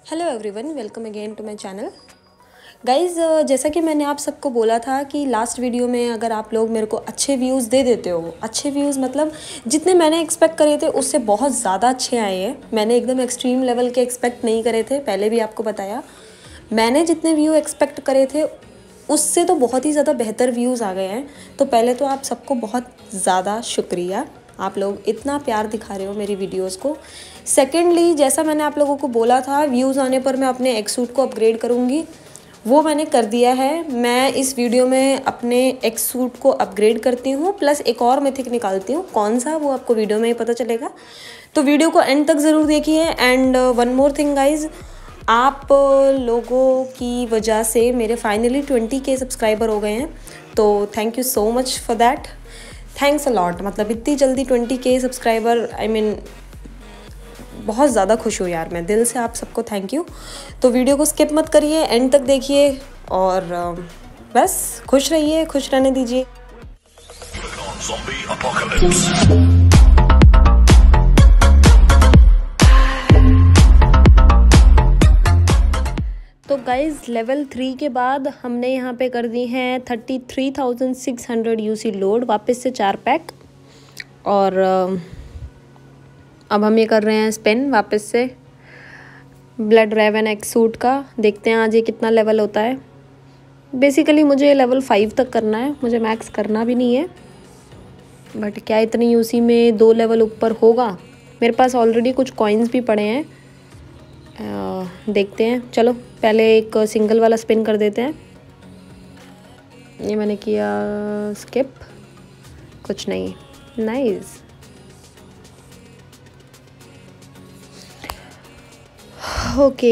Hello everyone, welcome again to my channel. Guys, जैसा कि मैंने आप सबको बोला था कि लास्ट वीडियो में अगर आप लोग मेरे को अच्छे व्यूज़ दे देते हो, अच्छे व्यूज़ मतलब जितने मैंने एक्सपेक्ट करे थे उससे बहुत ज़्यादा अच्छे आए हैं। मैंने एकदम एक्सट्रीम लेवल के एक्सपेक्ट नहीं करे थे, पहले भी आपको बताया। मैंने जितने व्यू एक्सपेक्ट करे थे उससे तो बहुत ही ज़्यादा बेहतर व्यूज़ आ गए हैं। तो पहले तो आप सबको बहुत ज़्यादा शुक्रिया, आप लोग इतना प्यार दिखा रहे हो मेरी वीडियोस को। सेकेंडली, जैसा मैंने आप लोगों को बोला था, व्यूज़ आने पर मैं अपने एक्स सूट को अपग्रेड करूँगी, वो मैंने कर दिया है। मैं इस वीडियो में अपने एक्स सूट को अपग्रेड करती हूँ, प्लस एक और मिथिक निकालती हूँ। कौन सा, वो आपको वीडियो में ही पता चलेगा। तो वीडियो को एंड तक ज़रूर देखिए। And one more thing guys, आप लोगों की वजह से मेरे फाइनली 20K सब्सक्राइबर हो गए हैं, तो thank you so much for that. Thanks a lot. मतलब इतनी जल्दी 20K सब्सक्राइबर, आई मीन बहुत ज़्यादा खुश हूँ यार मैं, दिल से आप सबको थैंक यू। तो वीडियो को स्किप मत करिए, एंड तक देखिए और बस खुश रहिए, खुश रहने दीजिए। तो गाइज़, लेवल 3 के बाद हमने यहाँ पे कर दी हैं 33,600 यूसी लोड, वापस से 4 पैक। और अब हम ये कर रहे हैं स्पिन वापस से ब्लड रेवन एक्स सूट का। देखते हैं आज ये कितना लेवल होता है। बेसिकली मुझे लेवल 5 तक करना है, मुझे मैक्स करना भी नहीं है, बट क्या इतनी यूसी में 2 लेवल ऊपर होगा। मेरे पास ऑलरेडी कुछ कॉइन्स भी पड़े हैं, देखते हैं। चलो पहले एक सिंगल वाला स्पिन कर देते हैं। ये मैंने किया स्किप, कुछ नहीं। नाइस। ओके,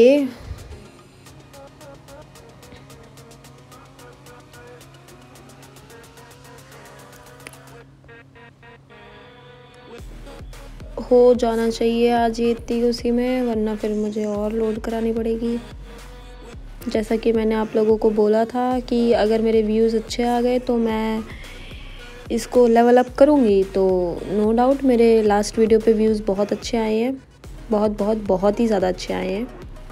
हो जाना चाहिए आज ये इतनी उसी में, वरना फिर मुझे और लोड करानी पड़ेगी। जैसा कि मैंने आप लोगों को बोला था कि अगर मेरे व्यूज़ अच्छे आ गए तो मैं इसको लेवल अप करूँगी। तो नो डाउट मेरे लास्ट वीडियो पे व्यूज़ बहुत अच्छे आए हैं, बहुत बहुत बहुत ही ज़्यादा अच्छे आए हैं।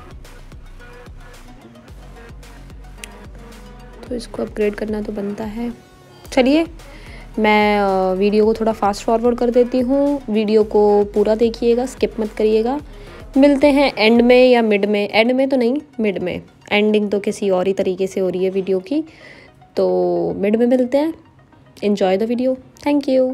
तो इसको अपग्रेड करना तो बनता है। चलिए मैं वीडियो को थोड़ा फास्ट फॉरवर्ड कर देती हूँ। वीडियो को पूरा देखिएगा, स्किप मत करिएगा। मिलते हैं एंड में या मिड में। एंड में तो नहीं, मिड में। एंडिंग तो किसी और ही तरीके से हो रही है वीडियो की, तो मिड में मिलते हैं। Enjoy the video, thank you.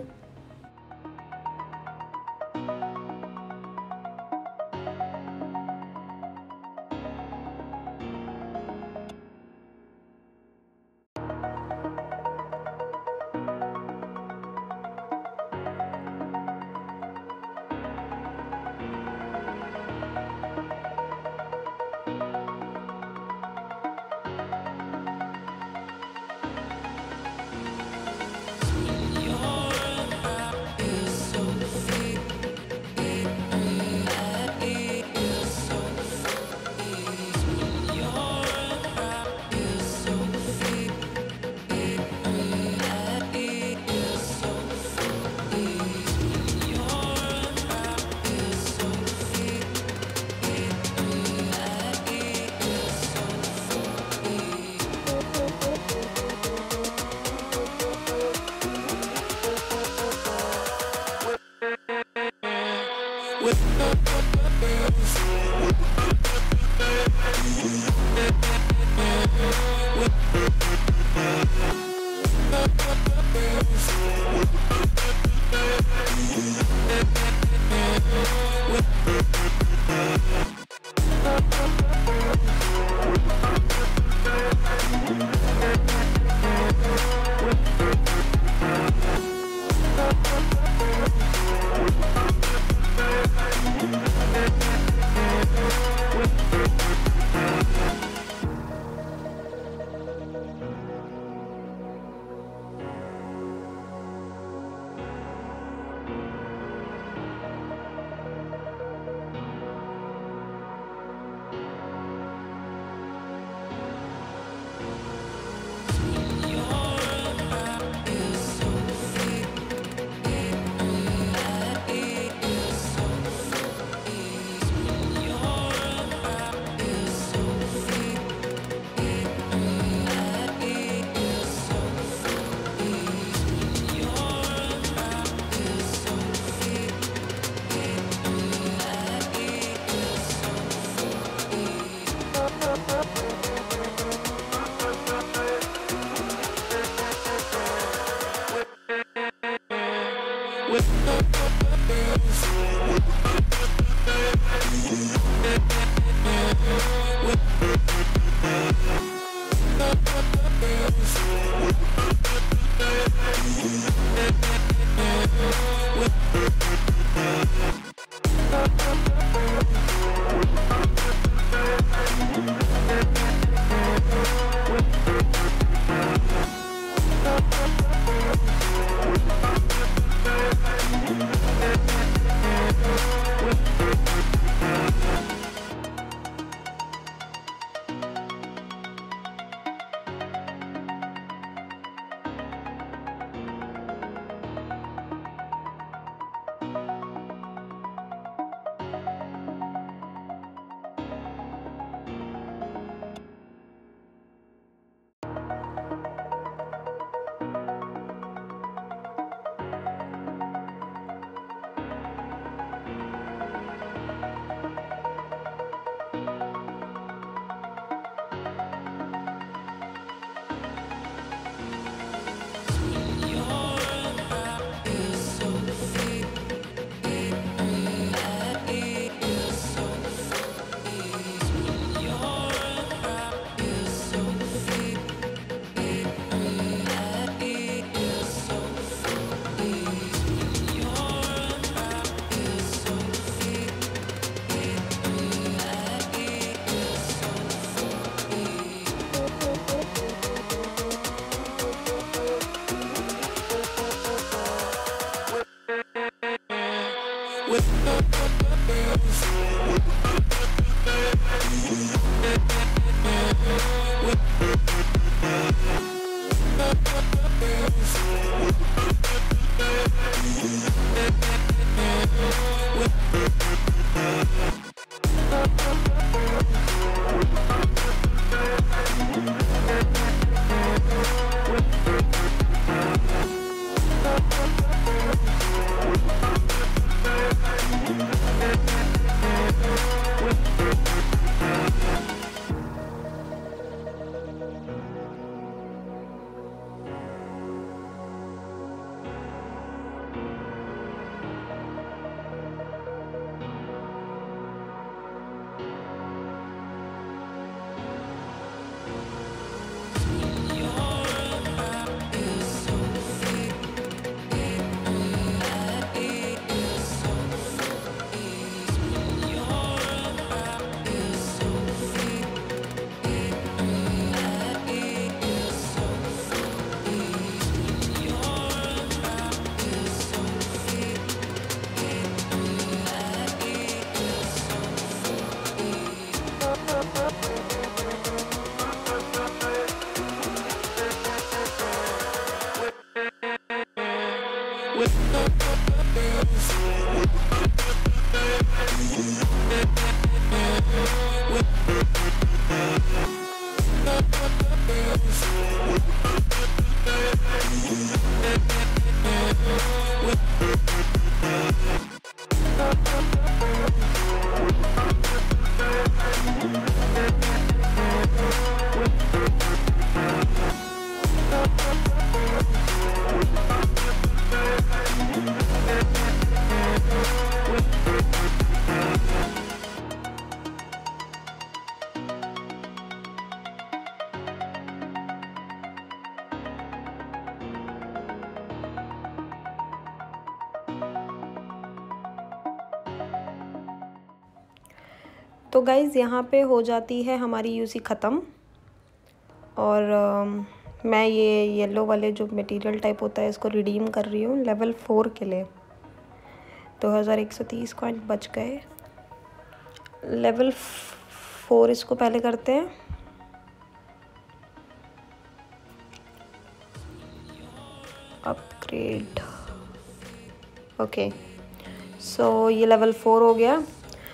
तो गाइज़ यहाँ पे हो जाती है हमारी यूसी ख़त्म। और मैं ये येलो वाले जो मटेरियल टाइप होता है इसको रिडीम कर रही हूँ लेवल 4 के लिए। 2130 कॉइन बच गए। लेवल 4 इसको पहले करते हैं। अपग्रेड। ओके, सो ये लेवल 4 हो गया।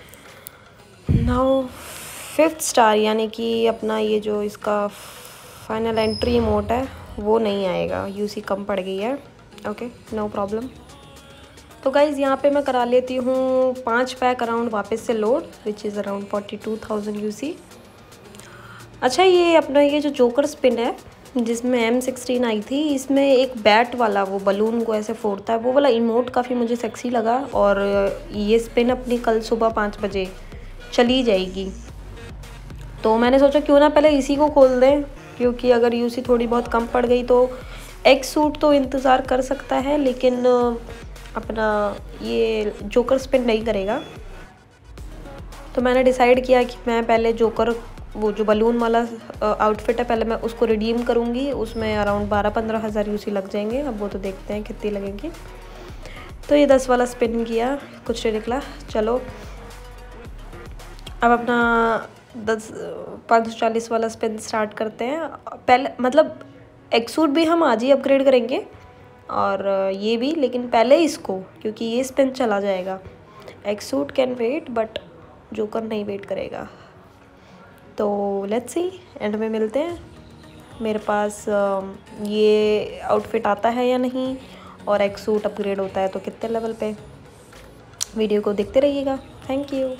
नाउ 5th स्टार यानी कि अपना ये जो इसका फाइनल एंट्री अमाउंट है वो नहीं आएगा, यूसी कम पड़ गई है। Okay, no problem. तो गाइज़ यहाँ पे मैं करा लेती हूँ 5 पैक अराउंड वापस से load, which is around 42,000 UC. अच्छा, ये अपना ये जो जोकर स्पिन है जिसमें M16 आई थी, इसमें एक बैट वाला वो बलून को ऐसे फोड़ता है, वो वाला इमोट काफ़ी मुझे सेक्सी लगा। और ये स्पिन अपनी कल सुबह 5 बजे चली जाएगी, तो मैंने सोचा क्यों ना पहले इसी को खोल दें, क्योंकि अगर यूसी थोड़ी बहुत कम पड़ गई तो एक्स सूट तो इंतज़ार कर सकता है, लेकिन अपना ये जोकर स्पिन नहीं करेगा। तो मैंने डिसाइड किया कि मैं पहले जोकर वो जो बलून वाला आउटफिट है पहले मैं उसको रिडीम करूँगी। उसमें अराउंड 12-15 हज़ार यूसी लग जाएंगे, अब वो तो देखते हैं कितनी लगेंगी। तो ये 10 वाला स्पिन किया, कुछ नहीं निकला। चलो अब अपना 540 वाला स्पिन स्टार्ट करते हैं। पहले मतलब एक सूट भी हम आज ही अपग्रेड करेंगे और ये भी, लेकिन पहले इसको, क्योंकि ये स्पिन चला जाएगा। एक suit can wait but joker नहीं वेट करेगा। तो लेट्स सी, एंड में मिलते हैं मेरे पास ये आउटफिट आता है या नहीं, और एक सूट अपग्रेड होता है तो कितने लेवल पे। वीडियो को देखते रहिएगा। Thank you.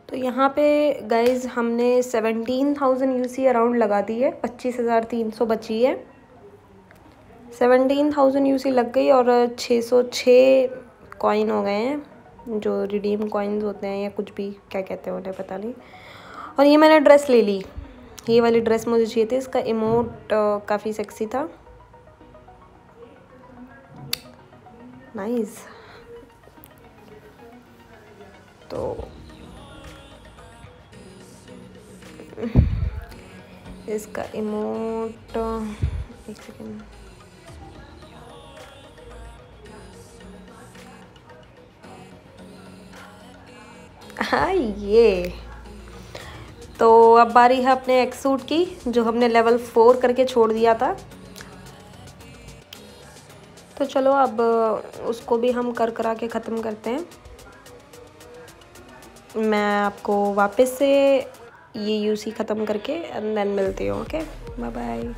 तो यहाँ पे गाइज हमने 17,000 यूसी अराउंड लगा दी है, 25,300 बची है। 17,000 यूसी लग गई और 606 कॉइन हो गए हैं, जो रिडीम कॉइन्स होते हैं या कुछ भी क्या कहते हैं उन्हें, पता नहीं। और ये मैंने ड्रेस ले ली, ये वाली ड्रेस मुझे चाहिए थी, इसका इमोट काफ़ी सेक्सी था, नाइस। तो इसका इमोट, एक सेकेंड, हाँ ये। तो अब बारी है अपने एक्स सूट की, जो हमने लेवल 4 करके छोड़ दिया था। तो चलो अब उसको भी हम करा के ख़त्म करते हैं। मैं आपको वापस से ये यूसी ख़त्म करके एंड देन मिलती हूँ। Okay, bye bye.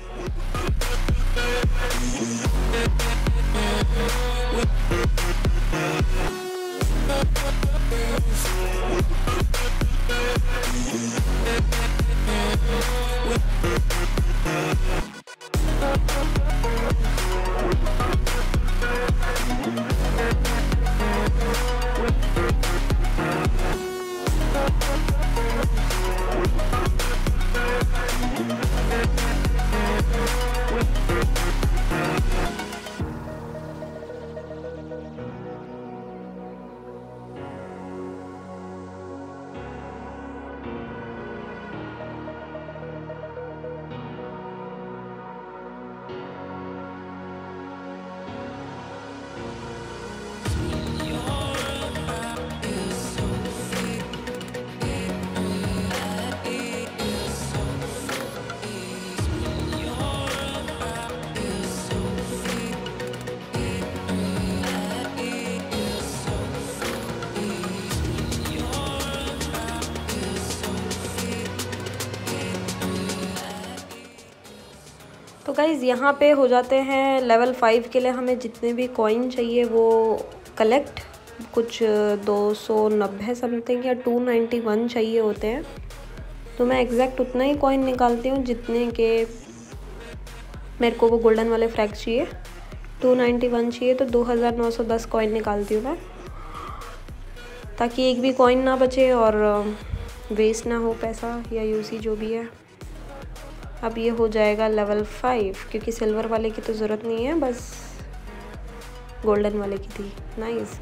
तो गाइज़ यहाँ पे हो जाते हैं लेवल 5 के लिए हमें जितने भी कॉइन चाहिए वो कलेक्ट, कुछ 290 समथिंग या 291 चाहिए होते हैं। तो मैं एग्जैक्ट उतना ही कॉइन निकालती हूँ जितने के मेरे को वो गोल्डन वाले फ्रैग्स चाहिए। 291 चाहिए तो 2910 कॉइन निकालती हूँ मैं, ताकि एक भी कॉइन ना बचे और वेस्ट ना हो पैसा या यूसी जो भी है। अब ये हो जाएगा लेवल 5, क्योंकि सिल्वर वाले की तो ज़रूरत नहीं है, बस गोल्डन वाले की थी। नाइस।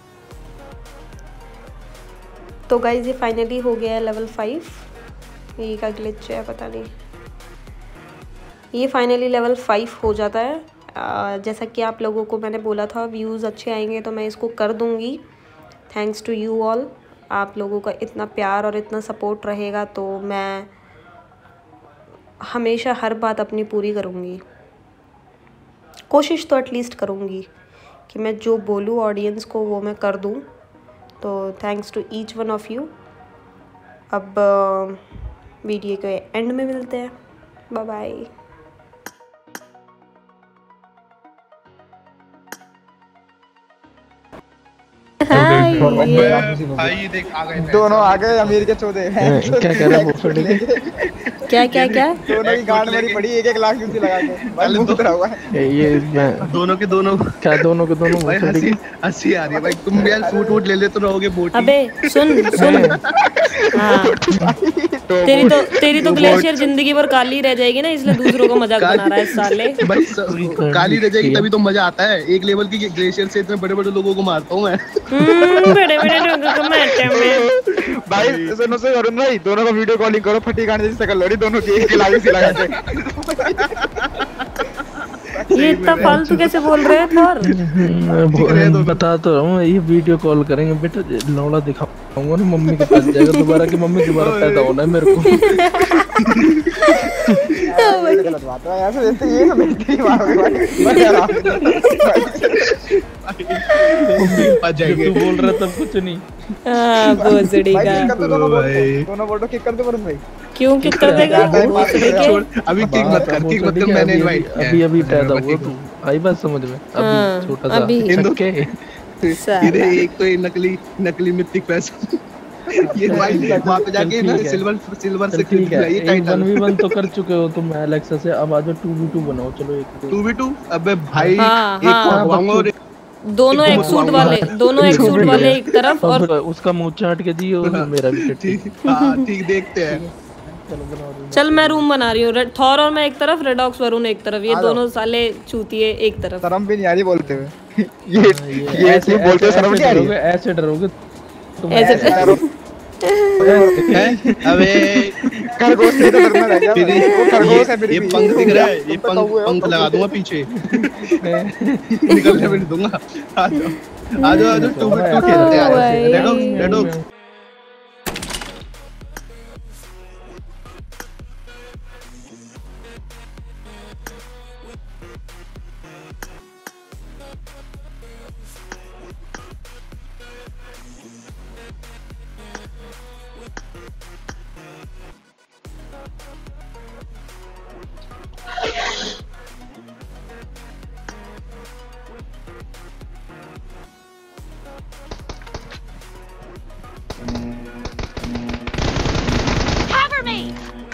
तो गाइज ये फाइनली हो गया है लेवल 5। ये का ग्लिच है पता नहीं, ये फाइनली लेवल 5 हो जाता है। जैसा कि आप लोगों को मैंने बोला था व्यूज़ अच्छे आएंगे तो मैं इसको कर दूँगी। थैंक्स टू यू ऑल, आप लोगों का इतना प्यार और इतना सपोर्ट रहेगा तो मैं हमेशा हर बात अपनी पूरी करूँगी, कोशिश तो एटलीस्ट करूँगी कि मैं जो बोलूँ ऑडियंस को वो मैं कर दूँ। तो thanks to each one of you. अब वीडियो के एंड में मिलते हैं, बाय बाय। भाई देख आ गए, दोनों आ गए अमीर के चौधे। क्या कह रहा है? क्या क्या क्या दोनों की गांड मेरी पड़ी 1-1 लाख यूसी लगा के। भाई मुंह उतरा हुआ है ये मैं दोनों के दोनों। क्या दोनों के दोनों भाई हंसी आ रही है भाई। तुम भी यार सूट वूट ले लेते रहोगे बोटी। अबे सुन हाँ, तेरी तो ग्लेशियर जिंदगी भर काली रह जाएगी ना, इसलिए दूसरों को मजाक बना रहा है साले। भाई काली रह जाएगी तभी तो मजा आता है। एक लेवल की ग्लेशियर से इतने बड़े बड़े लोगों को मारता हूँ मैं। बड़े लोगों को मारते हैं भाई। सुनो से अरुण भाई, दोनों को वीडियो कॉलिंग करो, फटी गांड जैसी शक्ल लड़ी दोनों की, एक लाख यूसी लगा के। ये इतना फालतू कैसे बोल रहे हैं थोर? बता तो रहा हूँ, ये वीडियो कॉल करेंगे बेटा, लौड़ा दिखाऊंगा ना मम्मी के पास जाएगा दोबारा कि मम्मी दोबारा पैदा होना है मेरे को। गलत बात है ऐसे जैसे ये समझती है तू बोल रहा तब कुछ नहीं। हां भोसड़ी का दोनों बोलो किक कर दो वरुण भाई। क्यों किक कर देगा? अभी किक मत कर, किक मत कर, मैंने इनवाइट किया। अभी पैदा हुआ तू, आई बात समझ में? अभी छोटा सा अभी इधर एक तो ये नकली मिथिक पैसा। ये भाई वहां पे जाके ना सिल्वर से ठीक है, ये एक टाइटल 1v1 तो कर चुके हो तुम एलेक्सा से, अब आ जाओ 2v2 बनाओ। चलो एक 2v2। अबे भाई हाँ, एक को हाँ। हगवाऊंगा और दोनों एक एक को सूट मरवाऊंगा। वाले, दोनों एक सूट वाले एक तरफ और और फिर उसका मुंह चाट के दिए और मेरा भी टट्टी। ठीक, हाँ ठीक देखते हैं। चलो बनाओ रूम। चल मैं रूम बना रही हूँ। थॉर और मैं एक तरफ, रेडॉक्स वरुण एक तरफ, ये आ जाओ। दोनों साले चूतिए एक तरफ। शर्म भी नहीं आ रही बोलते हुए। ये ऐसे बोलते हुए शर्म नहीं आ रही है? ऐसे डरोगे तुम ऐसे डरो। हैं? अबे खरगोश से तो डरना रह गया। फिर वो खरगोश है फिर ये भी। पंख दिख रहा है, ये तुम तो कौवे हो, पंख लगा कौवे। दूंगा पीछे। निकलने भी नहीं दूंगा। आ जाओ आ जाओ 2v2 खेलते हैं। भाई। रेडॉक्स Cover me!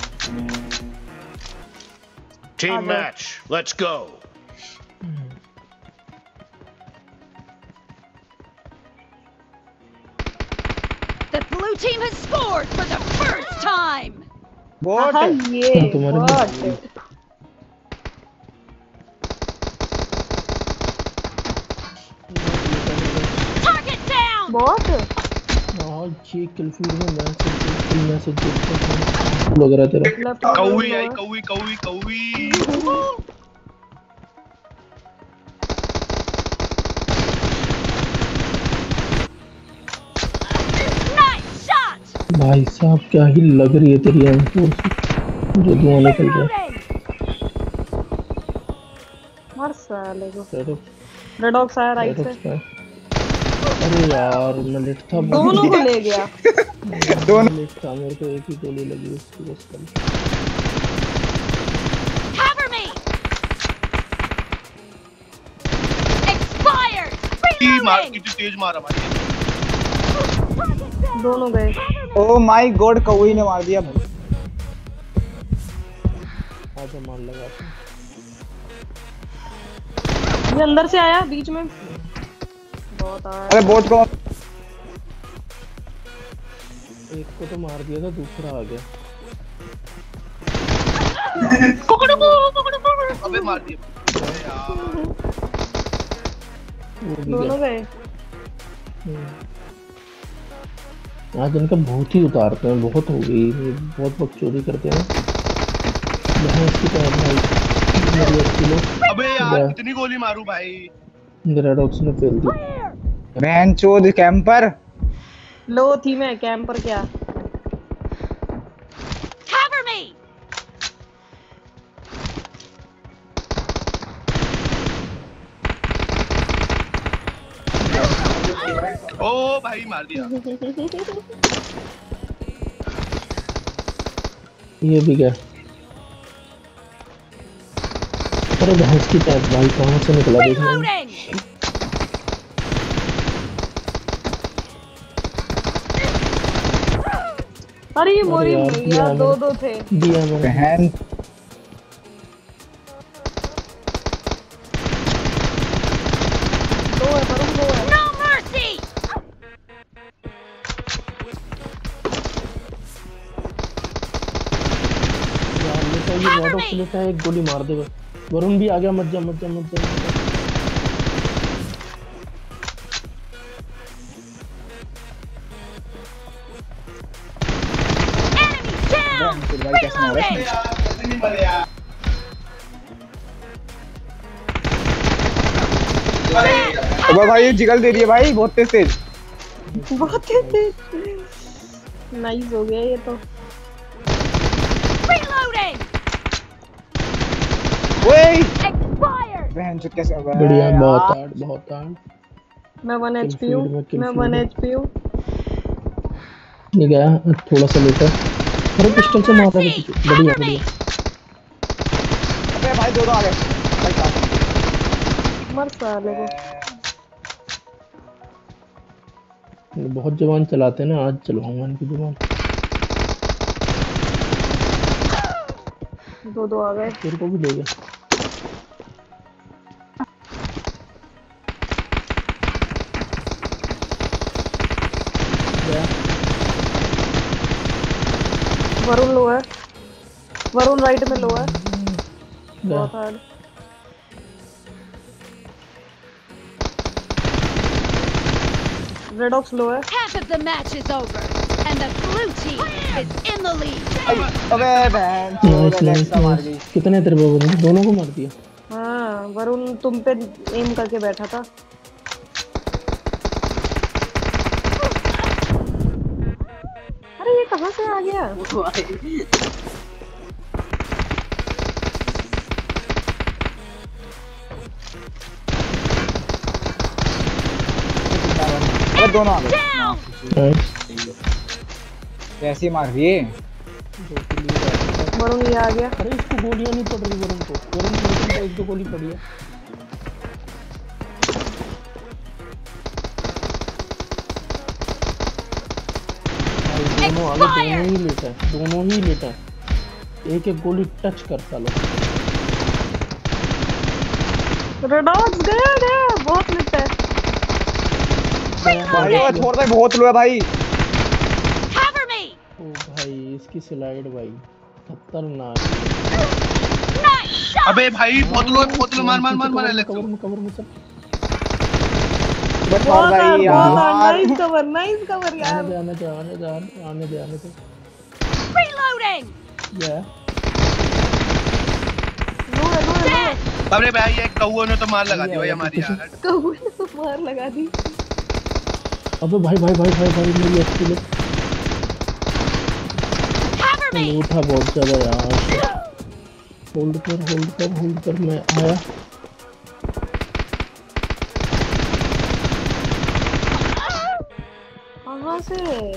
Team match, let's go. The blue team has scored for the first time! Bot तुम्हारे Target down! ये किल फीड में मैसेज लग रहा है तेरा। कौवी आई, कौवी। Nice shot! भाई साहब क्या ही लग रही है तेरी M4 से, जो धुआं निकल रहा है। Reloading! मर साले को। रेडॉक्स रेडॉक्स आया राइट से। का। अरे यार मैं लेट था, दोनों को ले गया। लेट था, मेरे को एक ही गोली लगी उसकी बस कल। Cover me! Expired! मार Reloading! कितनी तेज मारा भाई। Target down! दोनों गए। ओ माय गॉड कौवे ने मार दिया भाई। आजा मार लगा था। ये अंदर से आया बीच में। बहुत आया। अरे बोट को एक को तो मार दिया था, दूसरा आ गया। अबे मार दिया। वो भी दोनों गया। गए। आज इनका बहुत ही उतारते हैं, बहुत हो गई, बहुत बकचोदी करते हैं। यहाँ इसकी तरह भाई मेरी अच्छी लोग अबे यार कितनी गोली मारूं भाई। रेडॉक्स ने फेल दी। बहन चोद कैंपर। लो थी मैं कैंपर क्या। Cover me! ओ भाई मार दिया। ये भी गया। अरे भैंस की टाइप भाई कहाँ से निकला देखना। Reloading! अरे ये मोरी यार, भैया दिया दो मैंने। थे। दिया मैंने। बहन दो है पर दो है। No mercy! यार लेता है, ये रेडॉक्स लेता है, एक गोली मार दे बस। वरुण भी आ गया, मत जा। Enemy down! भाई कैसे मारा इसने? Reloading! अबे भाई ये जिगल दे रही है भाई बहुत तेज। बहुत तेज। नाइस हो गया ये तो। Reloading! ओए Expired! बहन चोद कैसे अबे बढ़िया, यार। बहुत हार्ड। मैं 1 Kill HP हूँ। feed में, kill मैं feed 1 में। HP हूँ। नहीं गया, थोड़ा सा लेटा। अरे पिस्टल से मार रहा है। बढ़िया। अबे भाई दो आ गए भाई साहब। मर साले को। बहुत जवान चलाते हैं ना, आज चलवाऊंगा इनकी जवान। 2-2 आ गए। तेरे को भी ले गया। वरुण लो है, वरुण राइट में लो है, बहुत हार्ड। रेडॉक्स लो है। Half of the match is over, and the blue team is in the lead. अबे बहन नाइस नाइस नाइस। कितने तेरे पे बंदे? दोनों को मार दिया। हाँ, वरुण तुम पे एम करके बैठा था। अरे ये कहाँ से आ गया? अरे दोनों आ गए। नाइस। कैसी मार रही है? वरुण ये आ गया। अरे इसको गोलियां नहीं पड़ रही वरुण को। वरुण को एक दो गोली पड़ी है। दोनों आगे, दोनों ही लेटा है, दोनों ही लेटा है। एक एक गोली टच करता लो। रेडॉक्स गया गया, बहुत लिट है। भाई वो छोड़ दे, बहुत लो है भाई। Cover me. ओ भाई इसकी स्लाइड भाई खतरनाक। Nice shot. अबे भाई बहुत लो, मार मार मार मार एलेक्स। कवर में चल। बस और भाई यार। नाइस कवर यार। आने दे। Reloading. या लो है। Dead. अबे भाई ये कौवे ने तो मार लगा दी भाई हमारी यार। कौवे ने तो मार लगा दी। अबे भाई मेरी अच्छी ले। Cover me. उठा बहुत ज्यादा यार। होल्ड कर मैं आया। कहाँ से?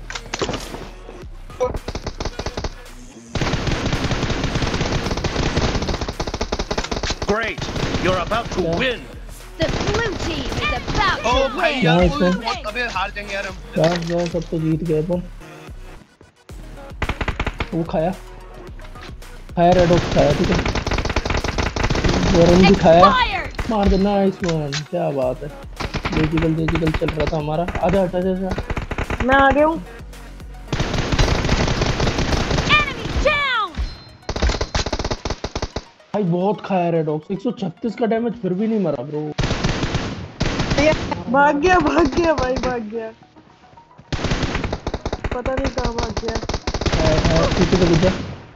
Great. You're about to win. The blue team is about O to भाई win. यार Nice, वो man. बहुत अबे हार जाएंगे यार हम। यार सब तो जीत गए अपन। वो खाया रेडॉक्स खाया, ठीक है। वरुण भी खाया। Expired. मार दे। नाइस वन, क्या बात है। डेजिकल चल रहा था हमारा। आजा। मैं आ गया हूँ। Enemy down. भाई बहुत खाया रेडॉक्स। 136 का डैमेज फिर भी नहीं मरा ब्रो। भाग गया भाई। पता नहीं कहाँ भाग गया। पीछे को दिखा।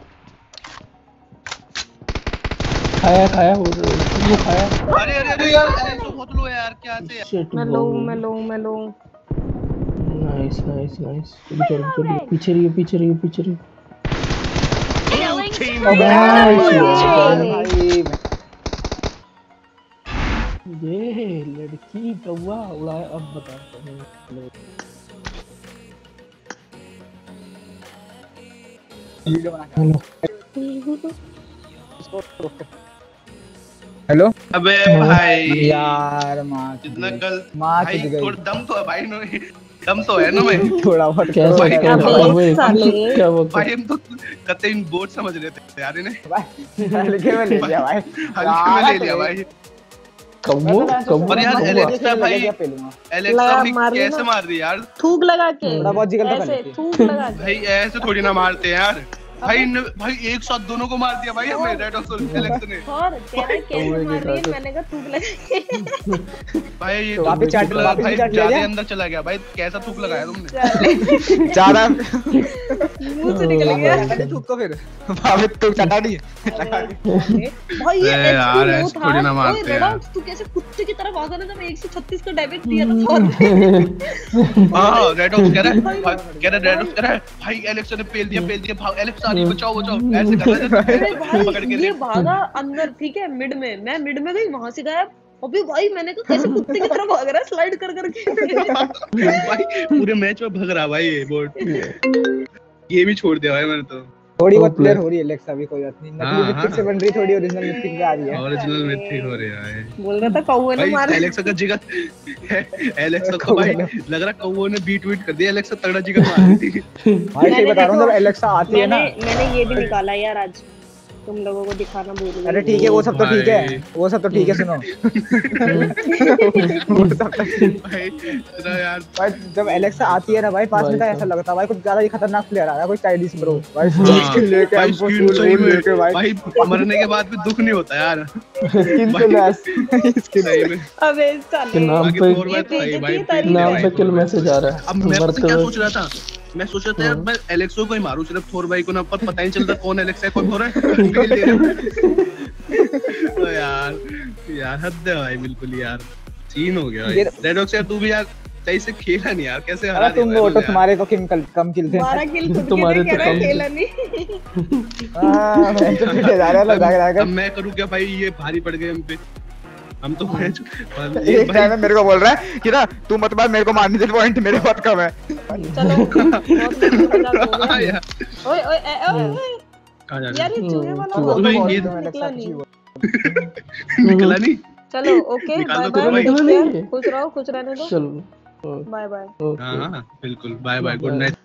खाया वो खाया। अरे यार एलेक्स बहुत लो है यार, क्या से यार। Shit, मैं लो हूँ। नाइस। चलो पीछे रहियो। Killing Team spree. भाई ये लड़की कौवा उड़ाया। अब बता। हेलो। अबे भाई यार मार कितना गलत। मार भाई चुद गई। थोड़ा दम तो है भाई, दम तो है ना मैं। थोड़ा बहुत कैसा भाई, क्या साले। क्या वो भाई हम तो कतई बोर्ड समझ रहे थे यार इन्हें। भाई हल्के में ले लिया भाई। हल्के में ले लिया भाई। कौवा और यार एलेक्स का भाई क्या पेलूंगा। एलेक्स लगा, अपनी मार कैसे देना। मार दी यार। थूक लगा के। थोड़ा बहुत जिगल तो कर ऐसे लेती है। थूक लगा के। भाई ऐसे थोड़ी ना मारते हैं यार। भाई एक साथ दोनों को मार दिया भाई हमें रेडॉक्स और एलेक्स ने। और कह रहे कैसे मार रही है, मैंने कहा थूक लगा के। भाई ये तो वापस चाट भाई वापस चाट लिया ज्यादा जा। अंदर चला गया भाई। कैसा थूक लगाया तुमने? ज्यादा मुंह से निकल गया। लगा थूक को फिर वापस तो चटा नहीं। भाई ये अरे यार, HP ऐसे लो थोड़ी ना था। मारते ओए हैं। रेडॉक्स तू कैसे कुत्ते की तरह भागा ना, जब 136 का डैमेज दिया था थॉर। हां रेडॉक्स कह रहा है भाई एलेक्स ने पेल दिया भाग एलेक्स आली बचाओ ऐसे कर रहा अरे है पकड़ के भाई ये भागा अंदर, ठीक है, मिड में, मैं मिड में गई, वहां से गायब। अभी भाई मैंने कहा कैसे कुत्ते की तरह भाग रहा है स्लाइड कर करके। भाई पूरे मैच में भग रहा भाई ये बोर्ड। ये भी छोड़ दिया भाई मैंने तो। थोड़ी बहुत Top प्लेयर player। हो रही है एलेक्सा भी, कोई बात नहीं। हाँ, नकली मिथिक से बन रही, थोड़ी ओरिजिनल मिथिक पे आ रही है। ओरिजिनल मिथिक हो रहा है बोल रहा था कौवे ने भाई। मारा। एलेक्सा का जिगर एलेक्सा को भाई लग रहा कौवे ने बीट वीट कर दिया। एलेक्सा तगड़ा जिगर मार रही थी। भाई सही बता रहा हूँ, जब एलेक्सा आती है ना, मैंने ये भी निकाला यार आज, तुम लोगों को दिखाना भूल गई। अरे ठीक है वो सब तो ठीक है, वो सब तो ठीक है, सुनो वो सब तो भाई इतना यार भाई जब एलेक्सा आती है ना भाई पास में, तो ऐसा लगता है भाई कुछ ज्यादा ही खतरनाक प्लेयर आ रहा है, कोई चाइनीज ब्रो भाई स्किन लेके भाई हमको स्किन फुल सही फुल लेके में भाई भाई मरने के बाद भी दुख नहीं होता यार। स्किन तो लेस स्किन सही में अबे के साले नाम बाकी पे, फोर भाई तो भाई भाई बेइज्जती नाम भाई। पे किल मैसेज आ रहा है। अब मैं पता मरते क्या हुए। सोच रहा था, मैं सोच रहा था यार मैं एलेक्सो को ही मारूं सिर्फ, थोर भाई को ना, पर पता ही नहीं चलता कौन एलेक्सा है कौन थोर है। तो यार हद है भाई बिल्कुल यार, सीन हो गया भाई। रेड ऑक्स यार तू भी यार सही से खेला नहीं यार, कैसे हरा अरे तुम दिया वो तो यार। तुम्हारे तो कम किल थे। 12 किल खुद के तुम्हारे थे, तो कह रहा है कम थे। खेला नहीं। हां मैं तो पीछे जा रहा है लगा अब मैं करूं क्या भाई, ये भारी पड़ गए हम पे। हम तो मैच एक टाइम में मेरे को बोल रहा है कि ना तू मत मार, मेरे को मारने दे, पॉइंट मेरे बहुत कम है। चलो बहुत मजाक हो गया। ओए ओए ओए कहां जा यार ये चूहे वाला वो बहुत भाई, ये निकला नहीं। निकला नहीं। चलो ओके निकाल बाय दो बाय, तो भाई। खुश रहने दो। चलो बाय बाय। ओके। हाँ बिल्कुल, बाय बाय, गुड नाइट।